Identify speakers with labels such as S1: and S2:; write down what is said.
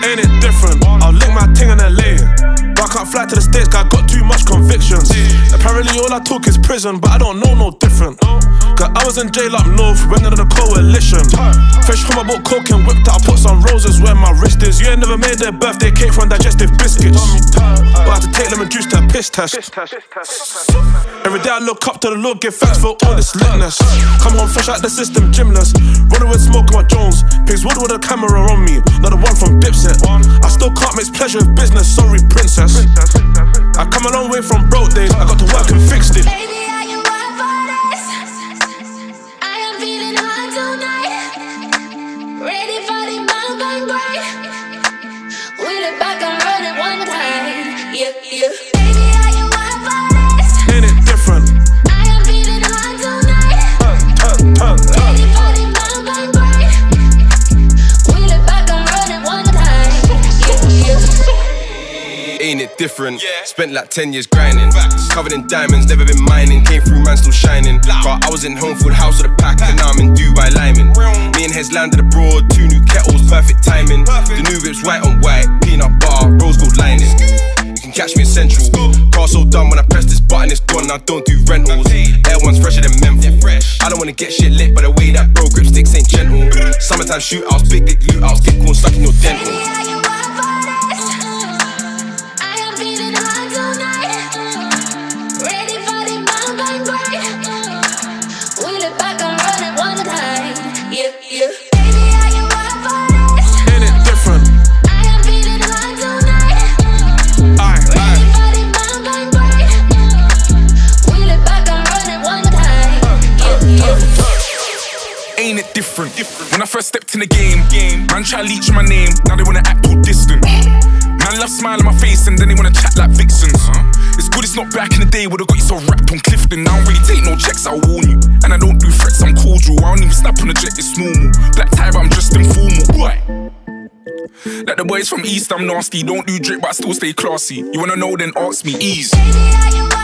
S1: Ain't it different? I'll lick my ting in LA, but I can't fly to the States, cause I got too much convictions. Apparently all I talk is prison, but I don't know no different. Cause I was in jail up north, went under the coalition. Fresh from my boat, coke and whipped out, I put some roses where my wrist is. You ain't never made their birthday cake from digestive biscuits, but I had to take them and juice to a piss test. Every day I look up to the Lord, give thanks for all this litness. Come home fresh out the system, gymless. Running with smoke on my Jones. Pigs wood with a camera on me, not the one from Dipset. I still can't mix pleasure with business, sorry princess. I come a long way from broke days, I got to work and fixed it.
S2: Baby, are you up for this? I am feeling hot tonight. Ready for the mountain break. Wheel it back and run it one time. Yeah, yeah. Baby, are you up for this?
S1: Ain't it different?
S2: I am feeling hot tonight. Ready for the mountain break. Wheel it back and run it one time. Yeah, yeah.
S3: Ain't it different? Spent like 10 years grinding, covered in diamonds, never been mining. Came through, man, still shining. But I was in home food house with a pack, and now I'm in Dubai liming. Me and Hez landed abroad, 2 new kettles, perfect timing. The new whip's white on white, peanut butter, rose gold lining. You can catch me in Central. Car so done when I press this button, it's gone. I don't do rentals. Air one's fresher than menthol. I don't wanna get shit lit, but the way that bro grip sticks ain't gentle. Summertime shootouts, big dick loot outs, get corn stuck in your dental.
S2: Baby, are you up for this? I am feeling hot tonight. Ready for the mountain break. Wheel it back and run it one time. Yeah, yeah. Baby, are you up for this?
S1: Ain't it different?
S2: I am feeling hot tonight.
S1: Aye, aye.
S2: Ready for the mountain break. Wheel it back and run it one time. Yeah, yeah.
S4: Ain't it different? When I first stepped in the game, man try to leech my name, now they wanna act all distant. Man love smile on my face and then they wanna chat like vixens. It's good it's not back in the day, would've got you so wrapped on Clifton. I don't really take no checks, I'll warn you. And I don't do threats, I'm cordial. I don't even snap on the jet, it's normal. Black tie, but I'm just informal. Right. Like the boys from East, I'm nasty. Don't do drip, but I still stay classy. You wanna know, then ask me, ease.
S2: Baby, are you